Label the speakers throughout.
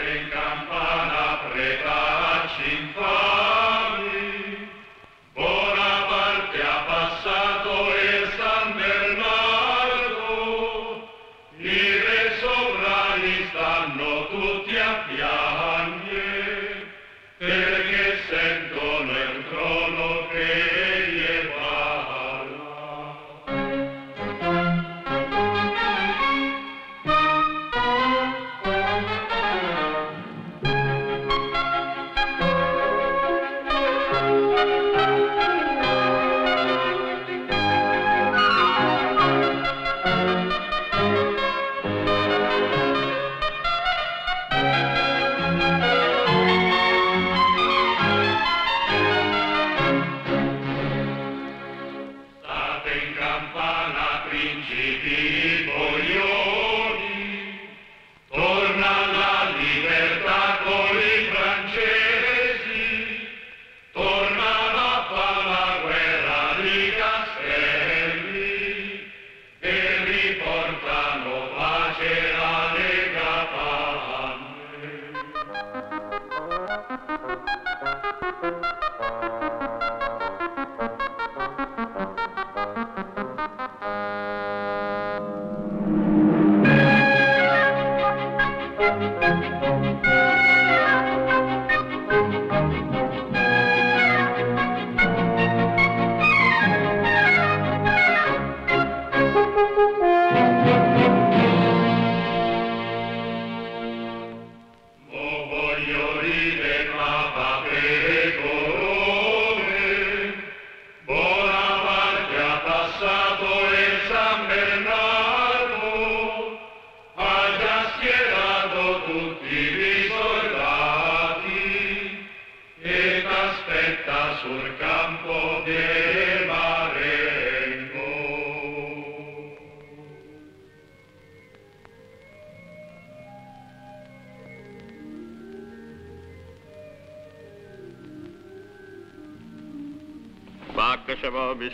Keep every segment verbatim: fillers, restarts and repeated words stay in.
Speaker 1: Pax vobis,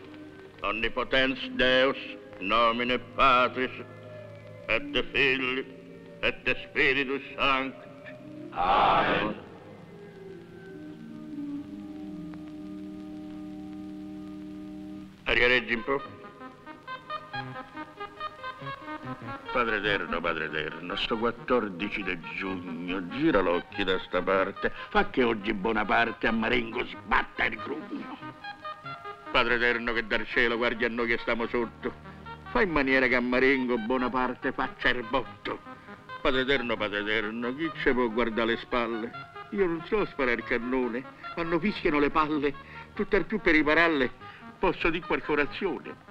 Speaker 1: omnipotens Deus, nomine Patris, et Filii, et Spiritus Sancti.
Speaker 2: Amen.
Speaker 1: Arrivereggi un po'. Padre Eterno, Padre Eterno, sto quattordici di giugno, gira l'occhio da sta parte, fa che oggi Bonaparte a Marengo sbatta il grugno. Padre Eterno che dal cielo guardi a noi che stiamo sotto, fa in maniera che a Marengo Bonaparte faccia il botto. Padre Eterno, Padre Eterno, chi ci può guardare le spalle? Io non so sparare il cannone, quando fischiano le palle, tutt'al più per ripararle, posso dire qualche orazione.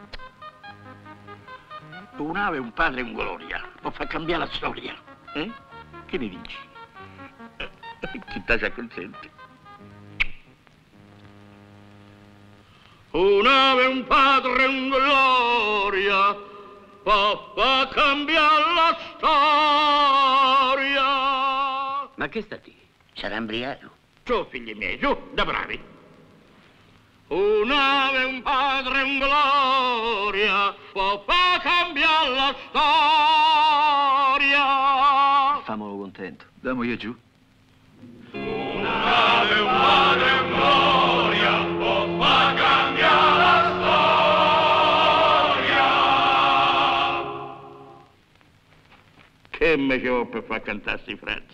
Speaker 1: Un'ave, un padre e un gloria, può far cambiare la storia, eh? Che ne dici? Chi ti ci acconsente? Un'ave, un padre e un gloria, può far cambiare la storia.
Speaker 3: Ma che sta di? Sarà embriaco?
Speaker 1: Su, figli miei, su, da bravi. Un'ave, un padre e un gloria, può far cambiare la storia.
Speaker 4: Famolo contento. Damogli giù.
Speaker 2: Un'ave, un padre e un gloria, può far cambiare la storia.
Speaker 1: Che me che ho per far cantare sti frasi?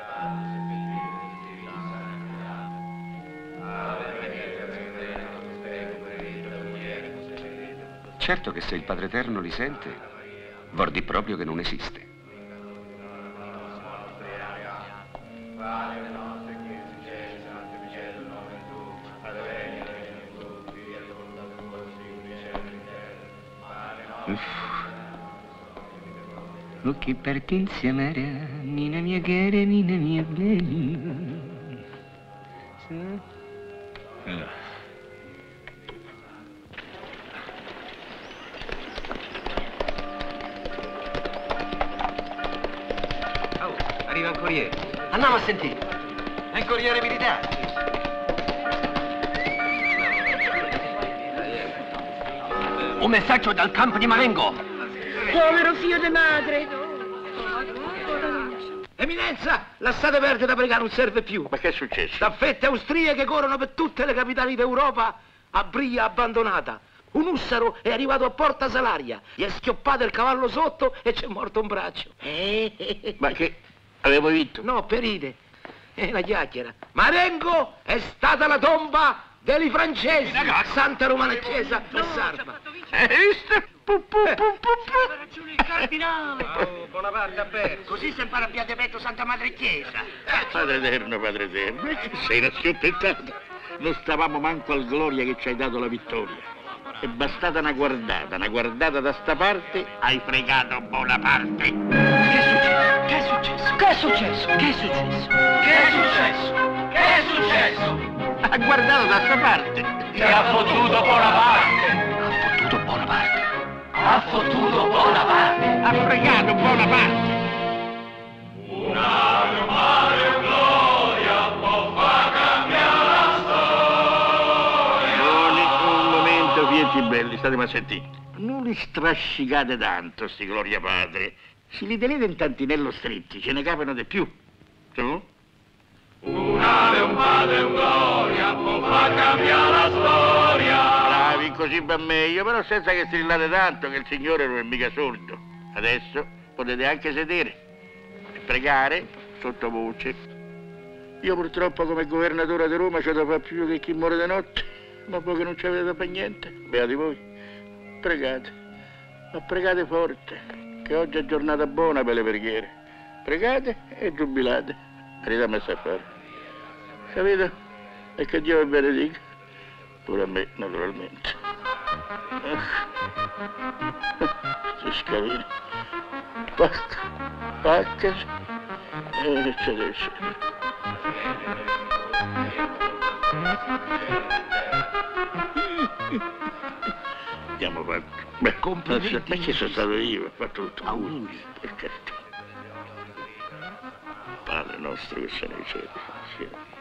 Speaker 5: Certo che se il Padre Eterno li sente, vuol dire proprio che non esiste. Uff. Occhi aperti insieme, nina mia cara, nina mia bella. Sì? Eh.
Speaker 3: Arriva il corriere. Andiamo a sentire. È il corriere militare. Un messaggio dal campo di Marengo.
Speaker 6: Povero figlio di madre.
Speaker 3: E Eminenza, lasciate perdere da pregare, non serve più.
Speaker 1: Ma che è successo?
Speaker 3: Staffette austriache corrono per tutte le capitali d'Europa a Bria abbandonata. Un ussaro è arrivato a Porta Salaria, gli è schioppato il cavallo sotto e c'è morto un braccio.
Speaker 1: Ma che... avevo vinto?
Speaker 3: No, perite. È una chiacchiera. Marengo è stata la tomba dei francesi. Santa Romana Chiesa e Sarma.
Speaker 1: Hai visto? Pu, pu, pu, pu, pu.
Speaker 3: ragione il cardinale. Oh, Bonaparte ha perso. Così si impara a piede petto Santa Madre Chiesa.
Speaker 1: Padre eterno, Padre eterno, sei una schioppettata. Non stavamo manco al gloria che ci hai dato la vittoria. È bastata una guardata, una guardata da sta parte, hai fregato Bonaparte.
Speaker 3: Che è successo? Che è successo? Che è successo? Che è successo? Che è successo?
Speaker 1: Ha guardato da sta parte.
Speaker 2: Ti ha fottuto Bonaparte.
Speaker 3: Ha fottuto Bonaparte.
Speaker 2: Ha fottuto Bonaparte.
Speaker 1: Ha fregato Bonaparte.
Speaker 2: Una mare gloria può far cambiare la storia.
Speaker 1: Non un momento, fieti belli, state a sentire. Non li strascicate tanto, sti gloria padre. Se li tenete in tantinello stretti, ce ne capano di più. Tu?
Speaker 2: Una un padre un gloria può far cambiare la storia.
Speaker 1: Bravi, così va meglio, però senza che strillate tanto, che il Signore non è mica sordo. Adesso potete anche sedere e pregare sottovoce. Io purtroppo come governatore di Roma c'ho da fare più che chi muore di notte, ma voi che non ci avete da fare niente, beati voi. Pregate, ma pregate forte, che oggi è giornata buona per le preghiere. Pregate e giubilate. Carità messa a fare. Capito? E che Dio vi benedica. Pure a me, naturalmente. Sti scalini. Pacca, pacca. E eccetera, eccetera. Abbiamo fatto. Beh, complimenti. Ma che sono stato io, ho fatto tutto. Auguri. Per carità. Padre nostro che sei nei cieli, sia